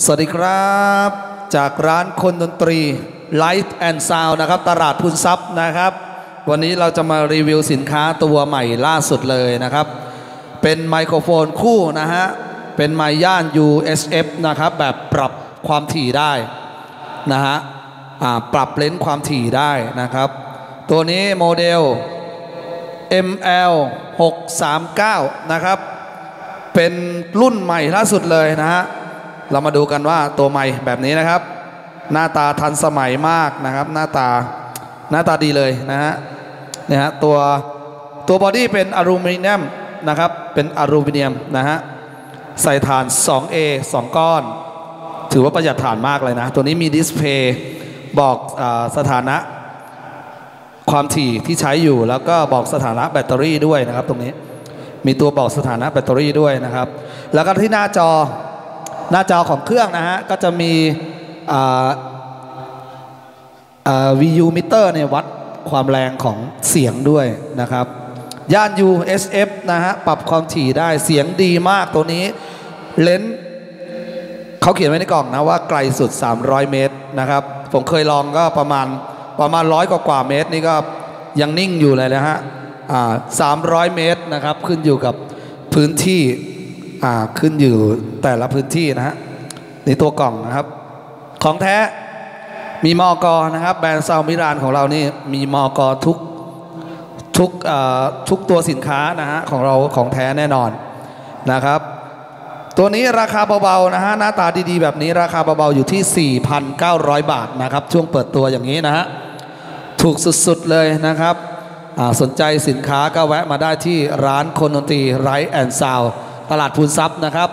สวัสดีครับจากร้านคนดนตรี Light and Sound นะครับตลาดพูนทรัพย์นะครับวันนี้เราจะมารีวิวสินค้าตัวใหม่ล่าสุดเลยนะครับเป็นไมโครโฟนคู่นะฮะเป็นไมค์ย่าน UHF นะครับแบบปรับความถี่ได้นะฮะปรับเลนส์ความถี่ได้นะครับตัวนี้โมเดล ML 639นะครับเป็นรุ่นใหม่ล่าสุดเลยนะฮะเรามาดูกันว่าตัวใหม่แบบนี้นะครับหน้าตาทันสมัยมากนะครับหน้าตาดีเลยนะฮะเนี่ยฮะตัวบอดี้เป็นอลูมิเนียมนะครับเป็นอลูมิเนียมนะฮะใส่ถ่าน 2A 2 ก้อนถือว่าประหยัดถ่านมากเลยนะตัวนี้มีดิสเพย์บอกสถานะความถี่ที่ใช้อยู่แล้วก็บอกสถานะแบตเตอรี่ด้วยนะครับตรงนี้มีตัวบอกสถานะแบตเตอรี่ด้วยนะครับแล้วก็ที่หน้าจอของเครื่องนะฮะก็จะมีVU meter เนี่ยวัดความแรงของเสียงด้วยนะครับย่าน UHF นะฮะปรับความถี่ได้เสียงดีมากตัวนี้เลนส์เขาเขียนไว้ในกล่องนะว่าไกลสุด300 เมตรนะครับผมเคยลองก็ประมาณ100 กว่าเมตรนี่ก็ยังนิ่งอยู่เลยนะฮะ300 เมตรนะครับขึ้นอยู่กับพื้นที่ขึ้นอยู่แต่ละพื้นที่นะฮะในตัวกล่องนะครับของแท้มีมก.นะครับแบรนด์ซาวมิรานของเรานี่มีมก.ทุกตัวสินค้านะฮะของเราของแท้แน่นอนนะครับตัวนี้ราคาเบาๆนะฮะหน้าตาดีๆแบบนี้ราคาเบาๆอยู่ที่ 4,900 บาทนะครับช่วงเปิดตัวอย่างนี้นะฮะถูกสุดๆเลยนะครับสนใจสินค้าก็แวะมาได้ที่ร้านคนดนตรี Light and Sound ตลาดพูนทรัพย์นะครับ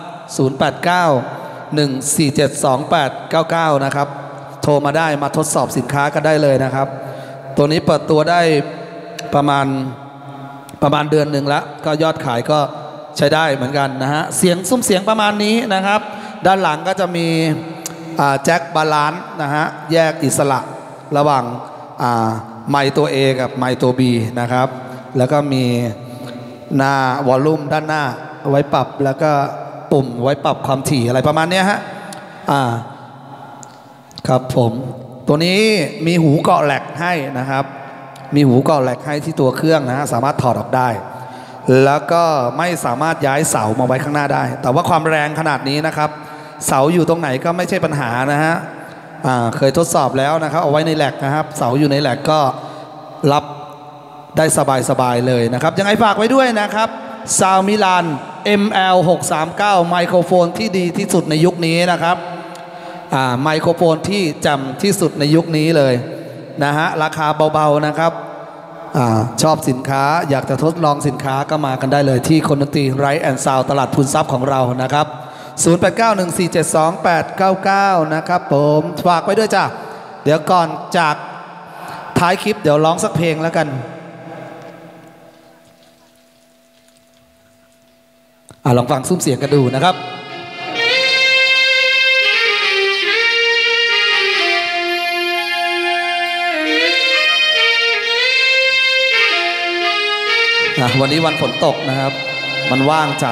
089-1472899นะครับโทรมาได้มาทดสอบสินค้าก็ได้เลยนะครับตัวนี้เปิดตัวได้ประมาณเดือนหนึ่งแล้วก็ยอดขายก็ใช้ได้เหมือนกันนะฮะเสียงซุ้มเสียงประมาณนี้นะครับด้านหลังก็จะมีแจ็คบาลานซ์นะฮะแยกอิสระระหว่างไมค์ตัว A กับไมค์ตัว B นะครับแล้วก็มีหน้าวอลลุ่มด้านหน้าไว้ปรับแล้วก็ปุ่มไว้ปรับความถี่อะไรประมาณนี้ฮะครับผมตัวนี้มีหูเกาะแหลกให้นะครับมีหูเกาะแหลกให้ที่ตัวเครื่องนะฮะสามารถถอดออกได้แล้วก็ไม่สามารถย้ายเสามาไว้ข้างหน้าได้แต่ว่าความแรงขนาดนี้นะครับเสาอยู่ตรงไหนก็ไม่ใช่ปัญหานะฮะเคยทดสอบแล้วนะครับเอาไว้ในแหลกนะครับเสาอยู่ในแหลกก็รับได้สบายๆเลยนะครับยังไงฝากไว้ด้วยนะครับซาวมิลาน ML 639ไมโครโฟนที่ดีที่สุดในยุคนี้นะครับไมโครโฟนที่จำที่สุดในยุคนี้เลยนะฮะราคาเบาๆนะครับชอบสินค้าอยากจะทดลองสินค้าก็มากันได้เลยที่คนดนตรี Light and Sound ตลาดพูนทรัพย์ของเรานะครับ0891472899นะครับผมฝากไว้ด้วยจ้ะเดี๋ยวก่อนจากท้ายคลิปเดี๋ยวร้องสักเพลงแล้วกันลองฟังซุ้มเสียงกันดูนะครับวันนี้วันฝนตกนะครับมันว่างจัด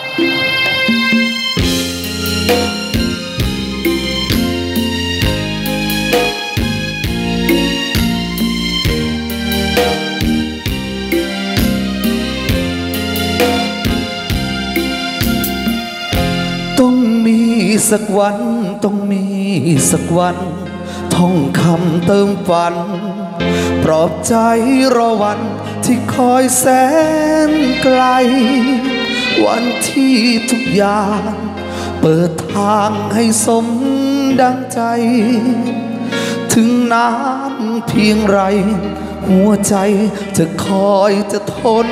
ต้องมีสักวันต้องมีสักวันท่องคำเติมฝันปลอบใจรอวันที่คอยแสนไกลวันที่ทุกอย่างเปิดทางให้สมดังใจถึงนานเพียงไรหัวใจจะคอยจะทน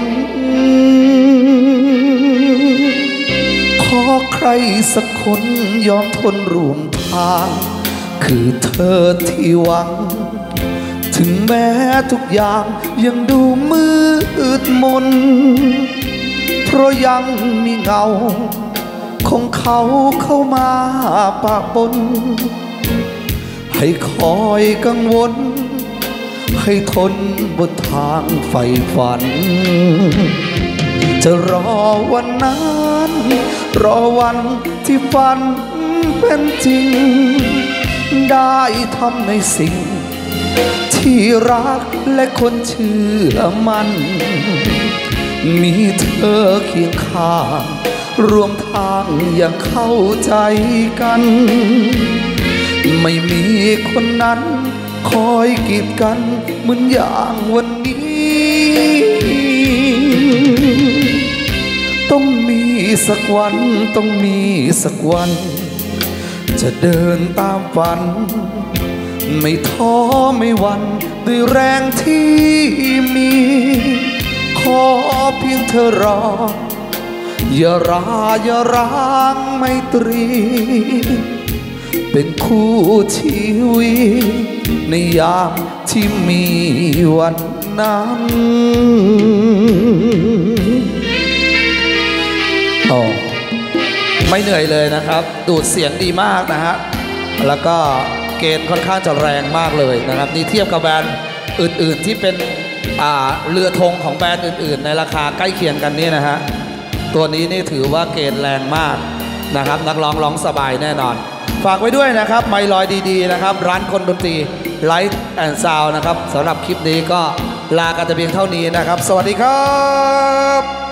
ขอใครสักคนยอมทนร่วมทางคือเธอที่หวังถึงแม้ทุกอย่างยังดูมืดมนเพราะยังมีเงาของเขาเข้ามาปะปนให้คอยกังวลให้ทนบนทางใฝ่ฝันจะรอวันนั้นรอวันที่ฝันเป็นจริงได้ทำในสิ่งที่รักและคนเชื่อมันมีเธอเคียงข้างรวมทางอย่างเข้าใจกันไม่มีคนนั้นคอยกีดกันเหมือนอย่างวันนี้ต้องมีสักวันต้องมีสักวันจะเดินตามฝันไม่ท้อไม่หวั่นด้วยแรงที่มีขอเพียงเธอรออย่าอย่าร้างไมตรีเป็นคู่ชีวิตในยามที่มีวันนั้นไม่เหนื่อยเลยนะครับดูดเสียงดีมากนะฮะแล้วก็เกณฑ์ค่อนข้างจะแรงมากเลยนะครับนี่เทียบกับแบรนด์อื่นๆที่เป็นเรือธงของแบรนด์อื่นๆในราคาใกล้เคียงกันนี่นะฮะตัวนี้นี่ถือว่าเกณฑ์แรงมากนะครับนักร้องร้องสบายแน่นอนฝากไว้ด้วยนะครับไมค์ลอยดีๆนะครับร้านคนดนตรี Light and Sound นะครับสำหรับคลิปนี้ก็ลากันแต่เพียงเท่านี้นะครับสวัสดีครับ